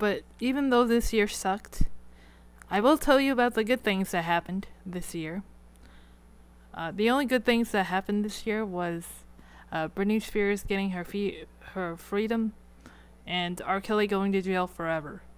But even though this year sucked, I will tell you about the good things that happened this year. The only good things that happened this year was Britney Spears getting her freedom and R. Kelly going to jail forever.